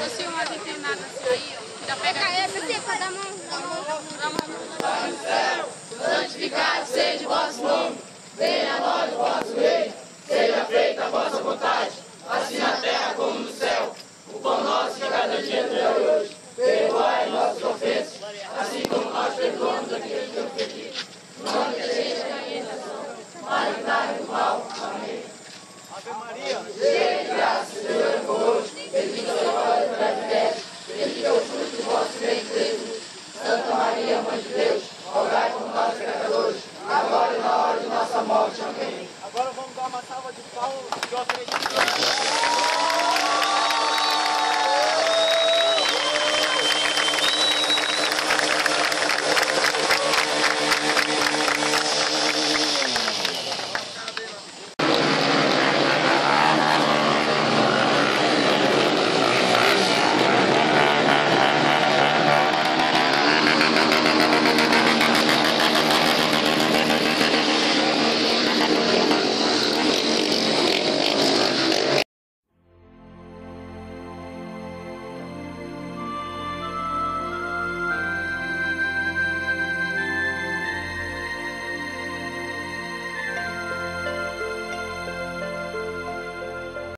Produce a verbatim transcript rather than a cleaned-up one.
assim, umas inclinadas assim aí, ó. Já pega essa aqui, da mão, da mão, da mão. Pai do céu, santificado seja o vosso nome. Venha a nós o vosso reino. Seja feita a vossa vontade, assim na terra como no céu. O pão nosso de cada dia nos dai hoje. Perdoai nossas ofensas, assim como nós perdoamos aqueles que nos ofendem. Não que a gente caia em tentação, mas livrai-nos do mal. Amém. Ave Maria, cheia de graça, o Senhor é convosco. Bendita sois vós entre as mulheres, bendito é o fruto do vosso ventre, Jesus. Santa Maria, Mãe de Deus, rogai por nós pecadores, agora e na hora de nossa morte. Amém. agora vamos dar uma salva de palmas de oferecimento.